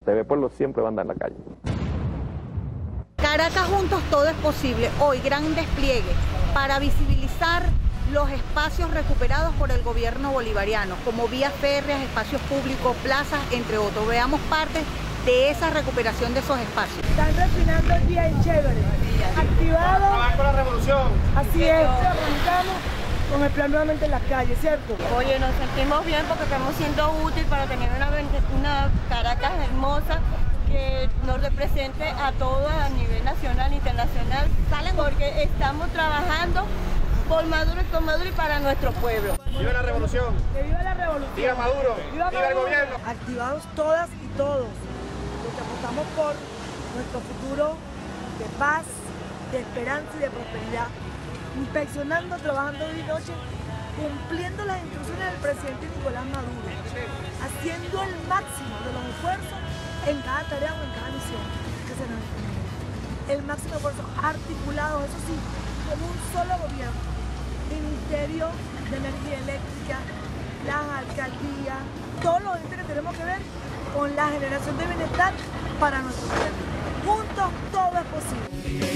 TV Pueblo siempre va a andar en la calle. Caracas Juntos todo es posible. Hoy gran despliegue para visibilizar los espacios recuperados por el gobierno bolivariano, como vías férreas, espacios públicos, plazas, entre otros. Veamos parte de esa recuperación de esos espacios. Están refinando el día en chévere. Activado. Trabajar con la revolución. Así es. Arrancamos con el plan nuevamente en las calles, ¿cierto? Oye, nos sentimos bien porque estamos siendo útil para tener una Caracas hermosa que nos represente a todos a nivel nacional e internacional. Salen porque estamos trabajando por Maduro y con Maduro y para nuestro pueblo. ¡Viva la revolución! ¡Que viva la revolución! ¡Viva Maduro! ¡Viva el gobierno! Activados todas y todos, los que apostamos por nuestro futuro de paz, de esperanza y de prosperidad, inspeccionando, trabajando día y noche, cumpliendo las instrucciones del presidente Nicolás Maduro, haciendo el máximo de los esfuerzos en cada tarea o en cada misión que se nos encomienda. El máximo esfuerzo articulado, eso sí, como un solo gobierno. Ministerio de Energía Eléctrica, las alcaldías, todos los entes que tenemos que ver con la generación de bienestar para nuestro pueblo. Juntos todo es posible.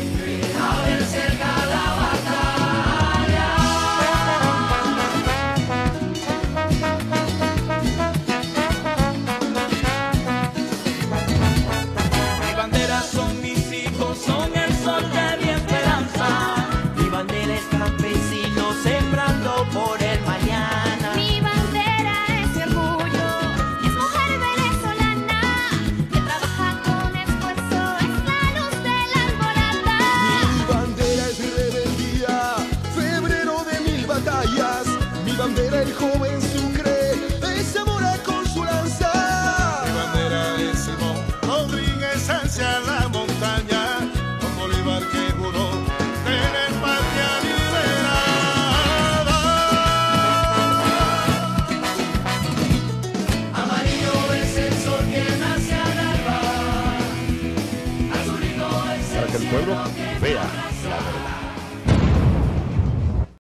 Mi bandera son mis hijos, son el sol de mi esperanza. Mi bandera es campesino sembrando por el mañana. Mi bandera es mi orgullo, es mujer venezolana que trabaja con esfuerzo, es la luz de la alborada. Mi bandera es mi rebeldía, febrero de 1000 batallas. Mi bandera el joven Sucre, es Zamora con su lanza. Mi bandera es Simón Rodríguez hacia la montaña, con Bolívar que juró tener patria liberada. Amarillo es el sol que nace al alba. Azulito es Para que el pueblo vea la verdad.